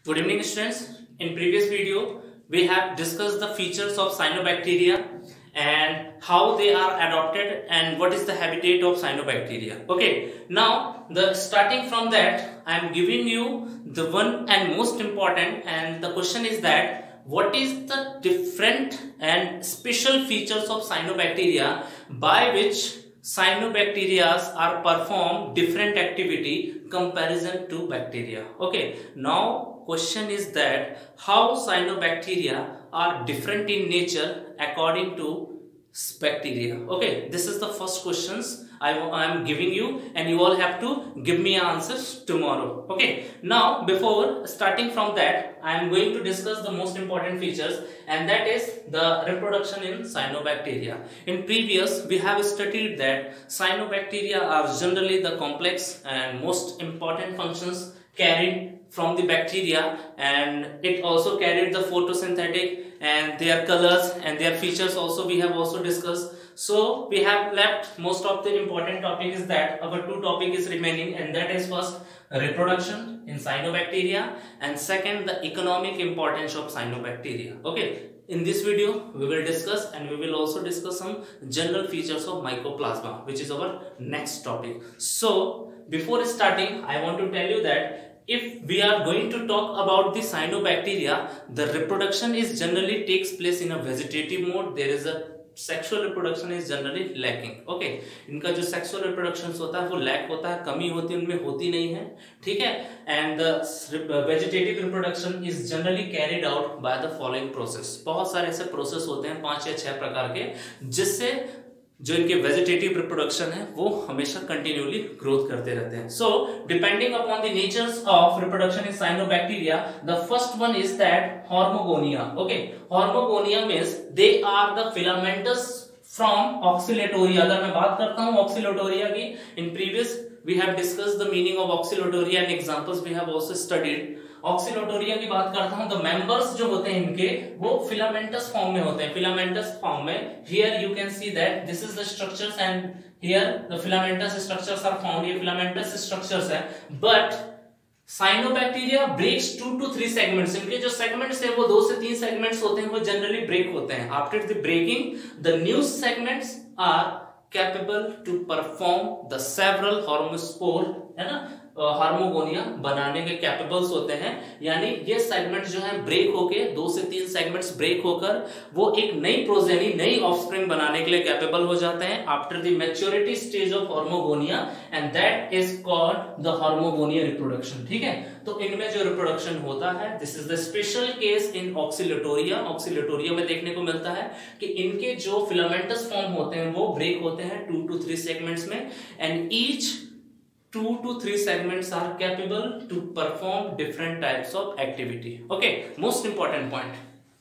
Good evening, students. In previous video, we have discussed the features of cyanobacteria and how they are adopted and what is the habitat of cyanobacteria. Okay, now starting from that, I am giving you the one and most important, and the question is that what is the different and special features of cyanobacteria by which cyanobacteria are perform different activity comparison to bacteria. Okay, now question is that how cyanobacteria are different in nature according to bacteria. Okay, this is the first questions I am giving you, and you all have to give me answers tomorrow. Okay, now before starting from that, I am going to discuss the most important features, and that is the reproduction in cyanobacteria. In previous, we have studied that cyanobacteria are generally the complex and most important functions carried from the bacteria, and it also carried the photosynthetic and their colors and their features also we have also discussed. So we have left most of the important topic is that our two topic is remaining, and that is first reproduction in cyanobacteria and second the economic importance of cyanobacteria. Okay, in this video we will discuss, and we will also discuss some general features of mycoplasma, which is our next topic. So before starting, I want to tell you that if we are going to talk about the cyanobacteria, the reproduction is generally takes place in a vegetative mode. There is a sexual reproduction is generally lacking. Okay, इनका जो sexual reproduction होता है वो lack होता है, कमी होती है, उनमें होती नहीं है. ठीक है. And the vegetative reproduction is generally carried out by the following process. बहुत सारे ऐसे प्रोसेस होते हैं 5 या 6 प्रकार के, जिससे जो इनके वेजिटेटिव रिप्रोडक्शन है वो हमेशा कंटिन्यूअली ग्रोथ करते रहते हैं. So depending upon the natures of reproduction in cyanobacteria, the first one is that hormogonia. Okay, hormogonia means they are the filamentous from oscillatoria. अगर मैं बात करता हूं ऑक्सिलेटोरिया की, in previous we have discussed the meaning of oscillatoria and examples we have also studied. Oscillatoria की बात करता हूं, तो मेंबर्स जो होते हैं इनके वो फिलामेंटस फॉर्म में होते हैं. फिलामेंटस फॉर्म में here you can see that this is the structures and here the filamentous structures are found. ये फिलामेंटस स्ट्रक्चर्स है, but cyanobacteria breaks 2 to 3 segments. इनके जो सेगमेंट्स है वो 2 से 3 सेगमेंट्स होते हैं, वो जनरली ब्रेक होते हैं. After the breaking the new segments are capable to perform the several hormospore, है ना, हार्मोगोनिया बनाने के कैपेबल्स होते हैं. यानी ये सेगमेंट्स जो है ब्रेक होके 2 से 3 सेगमेंट्स ब्रेक होकर वो एक नई प्रोजेनी, नई ऑफस्प्रिंग बनाने के लिए कैपेबल हो जाते हैं after the maturity stage of hormogonia, and that is called the hormogonia reproduction. ठीक है, तो इनमें जो रिप्रोडक्शन होता है, this is the special case in oscillatoria. Oscillatoria में देखने को मिलता है कि इनके जो फिलामेंटस फॉर्म होते हैं वो ब्रेक होते हैं 2 to 3 सेगमेंट्स में, and each 2 to 3 segments are capable to perform different types of activity. Okay, most important point.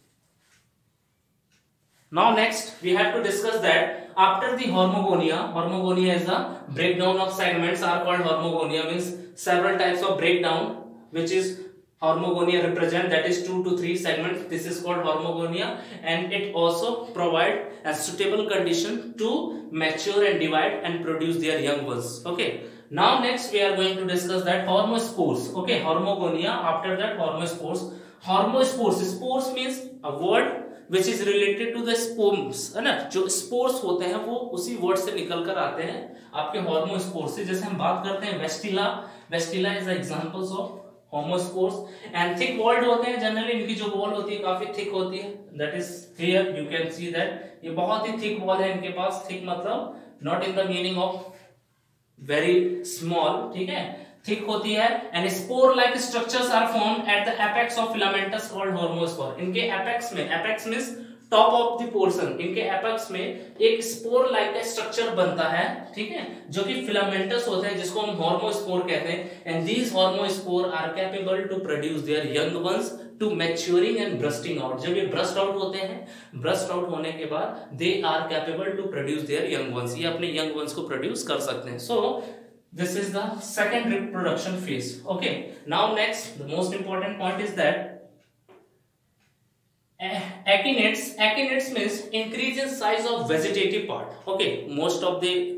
Now next we have to discuss that after the hormogonia, hormogonia is the breakdown of segments are called hormogonia, means several types of breakdown which is hormogonia represent, that is 2 to 3 segments. This is called hormogonia, and it also provide a suitable condition to mature and divide and produce their young ones. Okay, now next we are going to discuss that hormospores. Okay, hormogonia, after that hormospores. Hormospores, spores means a word which is related to the spores, है ना. जो spores होते हैं वो उसी word से निकल कर आते हैं आपके hormospores से. जैसे हम बात करते हैं westiella, westiella is the examples of homosپورس. And thick walled होते हैं, जनरली इनकी जो वॉल होती है काफी थिक होती है. That is here you can see that ये बहुत ही थिक वॉल है इनके पास. थिक मतलब not in the meaning of very small, ठीक है, थिक होती है. And spore like structures are formed at the apex of filamentous called hormospore. इनके एपेक्स में, apex means top of the portion, इनके एपेक्स में एक स्पोर लाइक स्ट्रक्चर बनता है, ठीक है, जो कि फिलामेंटस होते हैं, जिसको हम हार्मोस्पोर कहते हैं. And these hormospore are capable to produce their young ones to maturing and bursting out. जब ये ब्रस्ट आउट होते हैं, ब्रस्ट आउट होने के बाद they are capable to produce their young ones. ये अपने यंग वंस को प्रोड्यूस कर सकते हैं. सो this is the second reproduction phase. Okay, now next the most important point is that Acinates means increase in size of vegetative part. Okay, most of the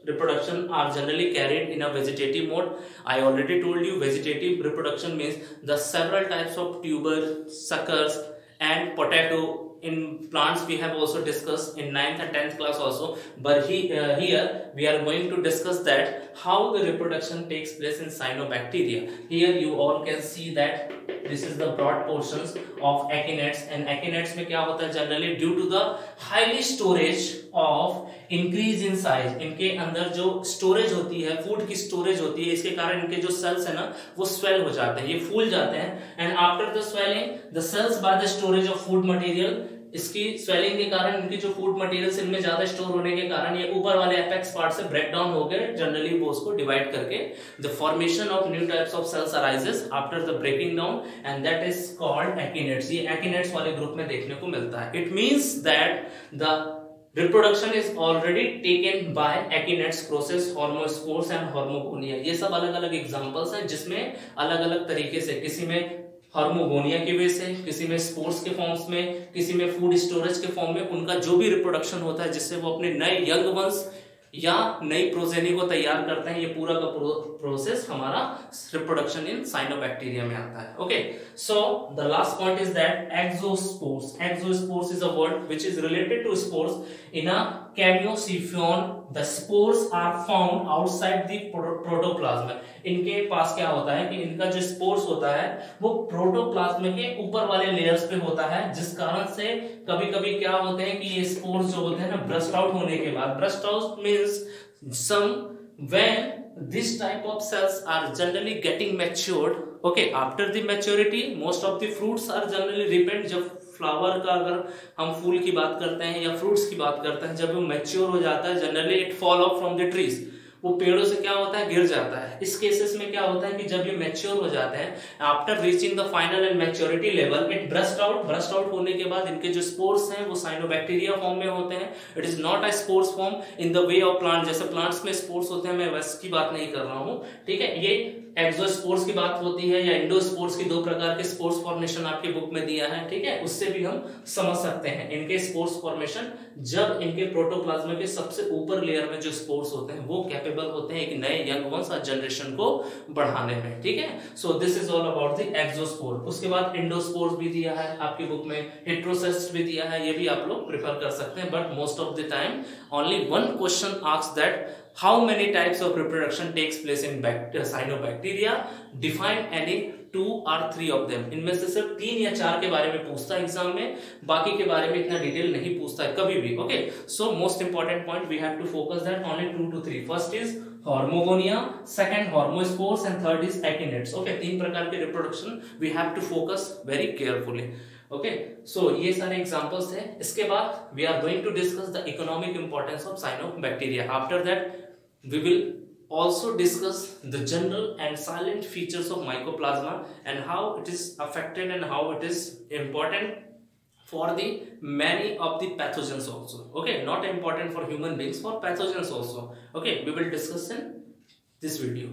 reproduction are generally carried in a vegetative mode. I already told you vegetative reproduction means the several types of tuber, suckers and potato. In plants we have also discussed in 9th and 10th class also, but here we are going to discuss that how the reproduction takes place in cyanobacteria. Here you all can see that this is the broad portions of echinates, and echinates में क्या होता है generally due to the highly storage of increase in size, इनके अंदर जो storage होती है, food की स्टोरेज होती है, इसके कारण इनके जो सेल्स है ना वो स्वेल हो जाते हैं, ये फूल जाते हैं, and after the swelling the cells by the storage of food material, इसकी स्वेलिंग के कारण इनकी जो फूड मटेरियल्स इनमें ज्यादा स्टोर होने के कारण ये ऊपर वाले एपेक्स पार्ट से ब्रेक डाउन हो गए, जनरली वो उसको डिवाइड करके the formation of new types of cells arises after the breaking down, and that is called akinetes. ये एकिनेट्स वाले ग्रुप में देखने को मिलता है. It means that the reproduction is already taken by echinates process, hormospores and hormogonia. ये सब अलग अलग एग्जांपल्स हैं जिसमें अलग अलग तरीके से, किसी में हार्मोगोनिया की वजह से, किसी में स्पोर्स के फॉर्म्स में, किसी में फूड स्टोरेज के फॉर्म में, उनका जो भी रिप्रोडक्शन होता है जिससे वो अपने नए यंग वंश या नई प्रोजेनी को तैयार करते हैं, ये पूरा का प्रोसेस हमारा रिप्रोडक्शन इन साइनोबैक्टीरिया में आता है. Okay, so the last point is that exospores. Exospores is a word which is related to spores in a chamaesiphon. The spores are found outside the protoplasm. इनके पास क्या होता है कि इनका जो स्पोर्स होता है वो प्रोटोप्लाज्म के ऊपर वाले लेयर्स पे होता है, जिस कारण से कभी कभी क्या होते हैं कि ये स्पोर्स जो होते हैं ना ब्रस्ट आउट होने के बाद, burst out means some when this type of cells are generally getting matured. Okay, after the maturity most of the fruits are generally ripened. जब फ्लावर का अगर हम फूल की बात करते हैं या फ्रूट्स की बात करते हैं, जब वो मैच्योर हो जाता है generally it fall off from the trees, वो पेड़ों से क्या होता है गिर जाता है. इस केसेस में क्या होता है कि जब ये मैच्योर हो जाते हैं after reaching the final and maturity level it burst out. Burst out होने के बाद इनके जो स्पोर्स हैं वो साइनोबैक्टीरिया फॉर्म में होते हैं. It is not a spores form in the way of plant. जैसे प्लांट्स में स्पोर्स होते हैं, मैं वैसे की बात नहीं कर रहा हूं, ठीक है. ये एक्सोस्पोर्स की बात होती है या इंडोस्पोर्स की, दो प्रकार के स्पोर्स फॉर्मेशन आपके बुक में दिया है, ठीक है. उससे भी हम समझ सकते हैं इनके स्पोर्स फॉर्मेशन जब इनके प्रोटोप्लाज्म के सबसे ऊपर लेयर में जो स्पोर्स होते हैं वो कैपेबल होते हैं एक नए यंग वंश और जनरेशन को बढ़ाने में, ठीक है. So this is all about the exospore. उसके बाद इंडोस्पोर्स भी दिया है आपकी बुक में, हेटेरोसिस्ट भी दिया है, ये भी आप लोग प्रिफर कर सकते हैं. But most of the time only one question asks that how many types of reproduction takes place in cyanobacteria, define any 2 or 3 of them. इनमें से सिर्फ 3 या 4 के बारे में पूछता है एग्जाम में, बाकी के बारे में इतना डिटेल नहीं पूछता है कभी भी. Okay, so most important point we have to focus that only 2 to 3. First is hormogonia, second hormospores and third is akinetes. Okay, 3 प्रकार के reproduction we have to focus very carefully. Okay, so ये सारे examples हैं. इसके बाद we are going to discuss the economic importance of cyanobacteria. After that we will also discuss the general and silent features of mycoplasma and how it is affected and how it is important for the many of the pathogens also. Okay, not important for human beings, for pathogens also. Okay, we will discuss in this video.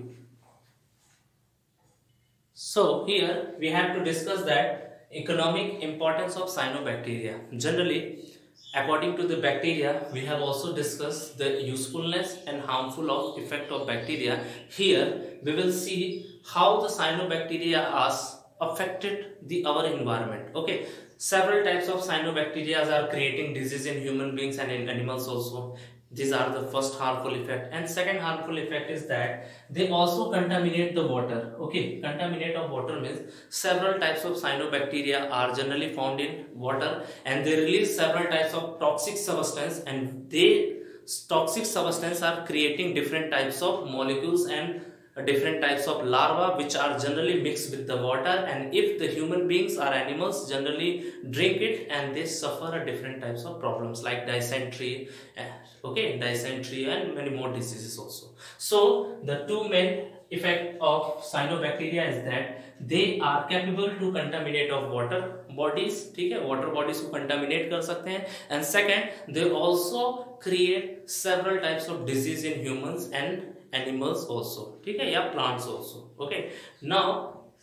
So here we have to discuss that economic importance of cyanobacteria. Generally, according to the bacteria, we have also discussed the usefulness and harmful effect of bacteria. Here we will see how the cyanobacteria has affected our environment. Okay, several types of cyanobacteria are creating disease in human beings and in animals also. These are the first harmful effect, and second harmful effect is that they also contaminate the water. Okay, contaminate of water means several types of cyanobacteria are generally found in water and they release several types of toxic substance, and toxic substance are creating different types of molecules and different types of larvae which are generally mixed with the water, and if the human beings or animals generally drink it and they suffer a different types of problems like dysentery, dysentery and many more diseases also. So the two main effect of cyanobacteria is that they are capable to contaminate of water bodies, ठीक है, water bodies को contaminate कर सकते हैं, and second they also create several types of disease in humans and animals also, ठीक है, या plants also. Okay, now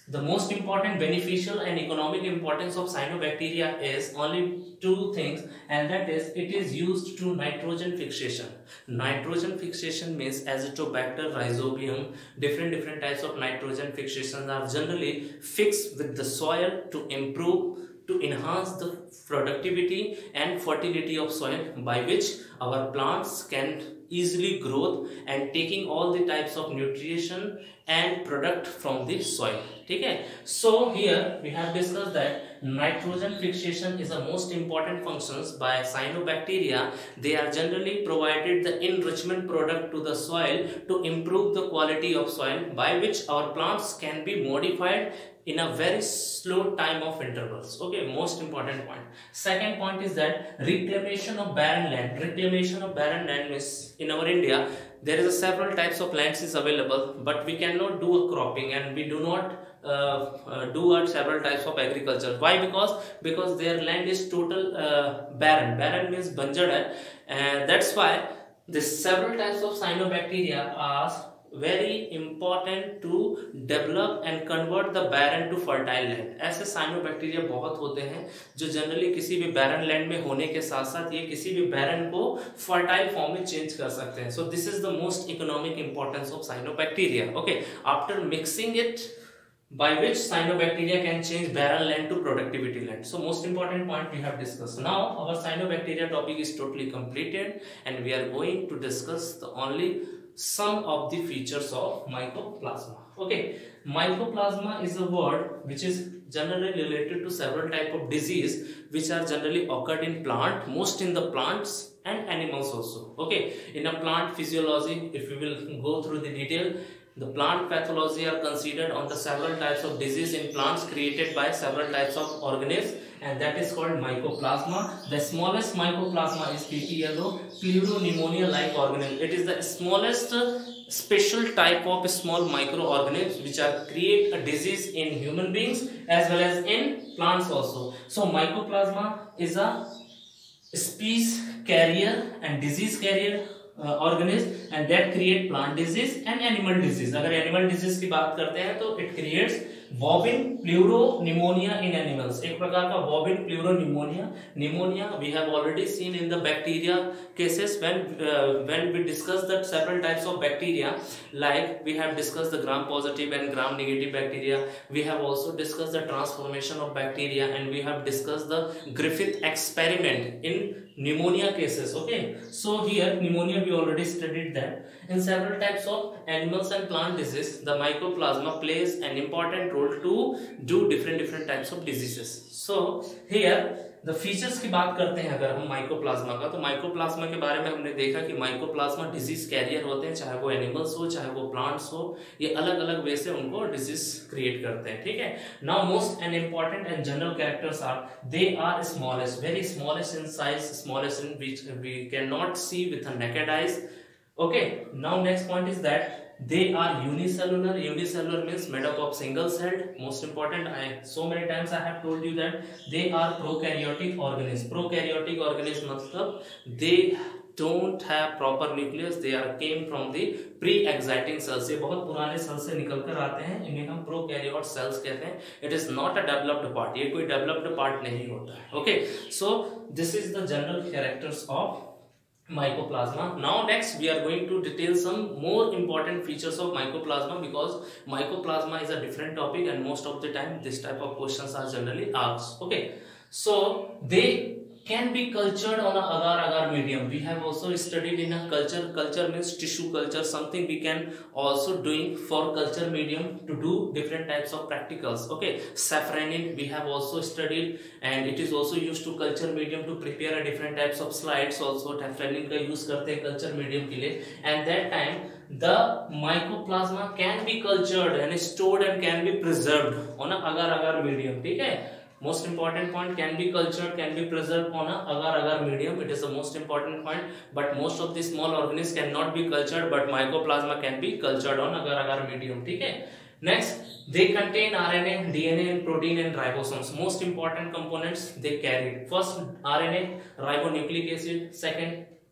the most important beneficial and economic importance of cyanobacteria is only two things, and that is it is used to nitrogen fixation. Nitrogen fixation means Azotobacter, Rhizobium, different types of nitrogen fixations are generally fixed with the soil to improve, to enhance the productivity and fertility of soil, by which our plants can easily grow and taking all the types of nutrition and product from the soil. Okay, so here we have discussed that nitrogen fixation is the most important functions by cyanobacteria. They are generally provided the enrichment product to the soil to improve the quality of soil, by which our plants can be modified in a very slow time of intervals. Okay, most important point. Second point is that reclamation of barren land. Reclamation of barren land means in our India there is a several types of lands is available, but we cannot do a cropping and we do not do several types of agriculture. Why? Because their land is total barren. Barren means banjara, and that's why this several types of cyanobacteria are very important to develop and convert the barren to fertile land. ऐसे cyanobacteria बहुत होते हैं जो generally किसी भी barren land में होने के साथ साथ ये किसी भी barren को fertile form में change कर सकते हैं. So this is the most economic importance of cyanobacteria. Okay, after mixing it, by which cyanobacteria can change barren land to productivity land. So most important point we have discussed. Now our cyanobacteria topic is totally completed and we are going to discuss the only some of the features of mycoplasma. Okay, mycoplasma is a word which is generally related to several type of disease which are generally occurred in plant, most in the plants and animals also. Okay, in a plant physiology, if we will go through the detail, the plant pathology are considered on the several types of disease in plants created by several types of organisms, and that is called mycoplasma. The smallest mycoplasma is PPLO, pleuropneumonia-like organism. It is the smallest special type of small microorganisms which are create a disease in human beings as well as in plants also. So mycoplasma is a species carrier and disease carrier organism, and that create plant disease and animal disease. अगर animal disease की बात करते हैं तो it creates bovine pleuropneumonia in animals. एक प्रकार का bovine pleuropneumonia. Pneumonia we have already seen in the bacteria cases when we discuss that several types of bacteria, like we have discussed the gram positive and gram negative bacteria. We have also discussed the transformation of bacteria, and we have discussed the Griffith experiment in pneumonia cases. Okay, so here pneumonia we already studied that. In several types of animals and plant disease, the mycoplasma plays an important role to do different types of diseases. So here the features की बात करते हैं अगर हम mycoplasma का, तो mycoplasma के बारे में हमने देखा कि माइकोप्लाज्मा डिजीज कैरियर होते हैं, चाहे वो एनिमल्स हो चाहे वो प्लांट्स हो, ये अलग अलग वे से उनको डिजीज क्रिएट करते हैं. ठीक है. Now most and important and general characters are they are smallest, very smallest in size, smallest in which we cannot see with a naked eyes. Okay, now next point is that they are unicellular. Unicellular means made up of single celled. Most important, so many times I have told you that they are prokaryotic organisms. Prokaryotic organisms मतलब they don't have proper nucleus. They are came from the pre-exciting cells. ये बहुत पुराने cell से निकल कर आते हैं, इन्हें हम prokaryote cells कहते हैं. It is not a developed part. ये कोई developed part नहीं होता है. Okay, so this is the general characters of mycoplasma. Now next we are going to detail some more important features of mycoplasma, because mycoplasma is a different topic and most of the time this type of questions are generally asked. Okay, so they can be cultured on a agar-agar medium. We have also studied in a culture. Culture means tissue culture, something we can also doing for culture medium to do different types of practicals. Okay, safranin we have also studied, and it is also used to culture medium to prepare a different types of slides. Also safranin का use करते हैं culture medium के लिए, and that time the mycoplasma can be cultured and stored and can be preserved on a agar-agar medium. ठीक है. Most important point, can be cultured, can be preserved on a agar-agar medium. It is the most important point. But most of the small organisms cannot be cultured, but mycoplasma can be cultured on agar-agar medium. ठीक है. Next, they contain RNA, DNA, and protein and ribosomes. Most important components they carry. First, RNA, ribonucleic acid. Second,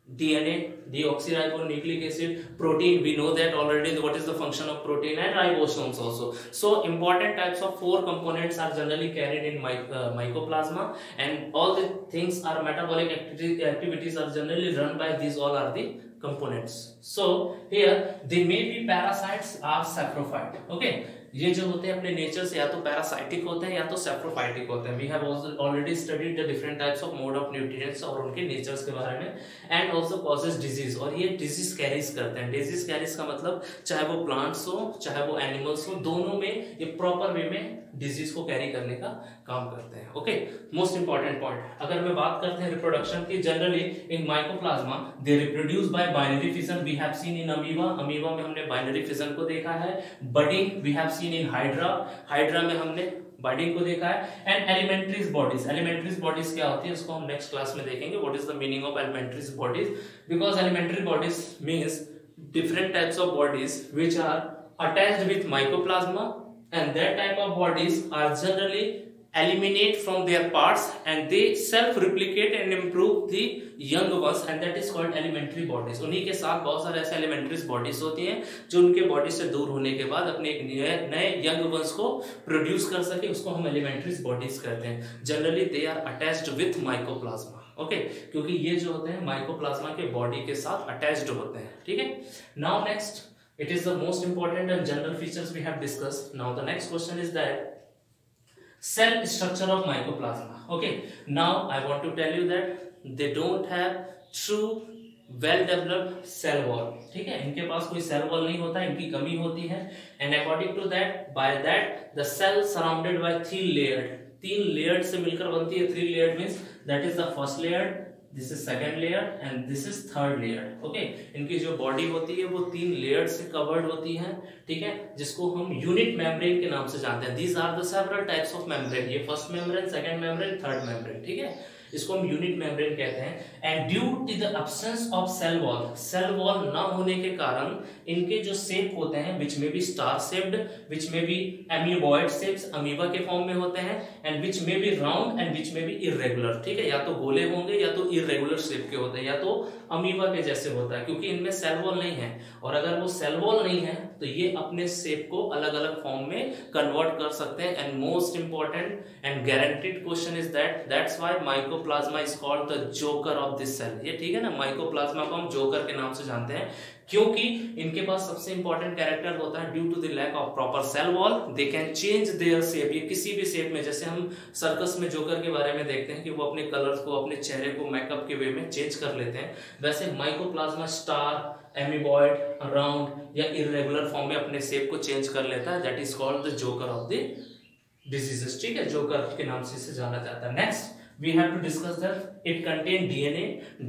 DNA, deoxyribonucleic acid, protein, we know that already what is the function of protein, and ribosomes also. So important types of 4 components are generally carried in mycoplasma, and all the things are metabolic activities are generally run by these all are the components. So here they may be parasites or saprophyte. Okay, ये जो होते हैं अपने nature से या तो parasitic होते हैं या तो सेप्रोफाइटिक होते हैं. We have already studied the different types of mode of nutrients और उनके नेचर्स के बारे में, एंड आल्सो कॉजेस डिजीज, और ये डिजीज कैरीज करते हैं. डिजीज कैरीज का मतलब चाहे वो प्लांट्स हो चाहे वो एनिमल्स हो, दोनों में ये प्रॉपर वे में डिजीज को कैरी करने का काम करते हैं. Okay, most important point. अगर मैं बात करते हैं रिप्रोडक्शन की, generally in mycoplasma they reproduce by binary fission. We have seen in amoeba, amoeba में हमने बाइनरी फिजन को देखा है. Budding we have seen in hydra, hydra में हमने बडिंग को देखा है. And elementary bodies, elementary bodies क्या होती है इसको हम नेक्स्ट क्लास में देखेंगे. What is the meaning of elementary bodies, because elementary bodies means different types of bodies which are attached with mycoplasma, and that type of bodies are generally eliminate from their parts and they self replicate and improve the young ones, and that is called elementary bodies. उन्हीं के साथ बहुत सारे ऐसे elementary bodies होती हैं जो उनके बॉडी से दूर होने के बाद अपने एक नए young ones को प्रोड्यूस कर सके, उसको हम elementary bodies कहते हैं. Generally they are attached with mycoplasma. Okay, क्योंकि ये जो होते हैं माइकोप्लाज्मा के बॉडी के साथ अटैच्ड होते हैं. ठीक है, now next, it is the most important and general features we have discussed. Now the next question is that cell structure of mycoplasma. Okay, now I want to tell you that they don't have true well developed cell wall. ठीक है, इनके पास कोई cell wall नहीं होता, इनकी कमी होती है. and according to that, by that the cell surrounded by 3 layered, 3 layered से मिलकर बनती है. 3 लेयर्ड means that is the first layer, this is second layer and this is third layer. Okay, इनकी जो बॉडी होती है वो 3 लेयर से कवर्ड होती है. ठीक है, जिसको हम यूनिट मेम्ब्रेन के नाम से जानते हैं. These are the several types of membrane. ये first membrane, second membrane, third membrane. ठीक है, इसको हम यूनिट मेम्ब्रेन कहते हैं. And due to the absence of cell wall, cell wall ना होने के कारण इनके जो शेप होते हैं विच may B star shaped, which may be amoeboid shapes, amoeba के फॉर्म में होते हैं, and which may be round and which may B irregular. ठीक है, या तो गोले होंगे या तो इरेगुलर शेप के होते हैं या तो अमीबा के जैसे होता है, क्योंकि इनमें सेल वॉल नहीं है. और अगर वो सेल वॉल नहीं है तो ये अपने शेप को अलग अलग फॉर्म में कन्वर्ट कर सकते हैं. And most important and guaranteed question is that's why mycoplasma is called the joker of this cell. ये ठीक है ना, माइकोप्लाज्मा को हम जोकर के नाम से जानते हैं क्योंकि इनके पास सबसे इंपॉर्टेंट कैरेक्टर होता है, due to the lack of proper cell wall they can change their shape. ये किसी भी शेप में, जैसे हम सर्कस में जोकर के बारे में देखते हैं कि वो अपने कलर्स को, अपने चेहरे को मेकअप के वे में चेंज कर लेते हैं, वैसे माइकोप्लाज्मा स्टार, एमीबॉइड, राउंड या इरेगुलर फॉर्म में अपने शेप को चेंज कर लेता है. That is called the joker of the diseases. ठीक है, जोकर के नाम से इसे जाना जाता है. Next we have to discuss that it contain DNA,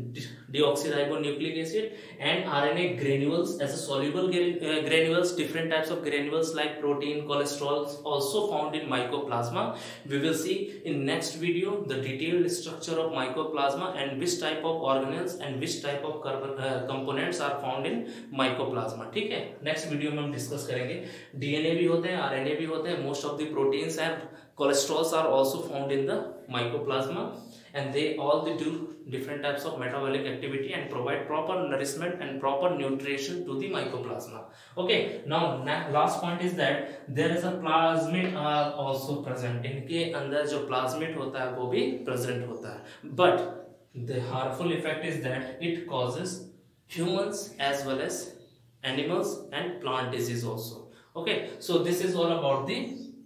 deoxyribonucleic acid, and RNA granules as a soluble granules. Different types of granules like protein, cholesterol also found in mycoplasma. We will see in next video the detailed structure of mycoplasma and which type of organelles and which type of components are found in mycoplasma. ठीक है, next video में हम discuss करेंगे. DNA भी होते हैं, RNA भी होते हैं, most of the proteins and cholesterols are also found in the mycoplasma, and they all do different types of metabolic activity and provide proper nourishment and proper nutrition to the mycoplasma. Okay, now last point is that there is a plasmid are also present. इनके अंदर जो plasmid होता है वो भी present होता है, but the harmful effect is that it causes humans as well as animals and plant disease also. Okay, so this is all about the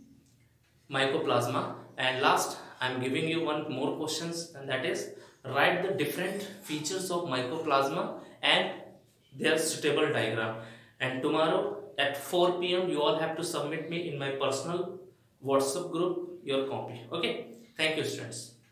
mycoplasma. And last, I am giving you one more questions, and that is write the different features of mycoplasma and their suitable diagram. And tomorrow at 4 PM you all have to submit me in my personal WhatsApp group your copy. Okay, thank you students.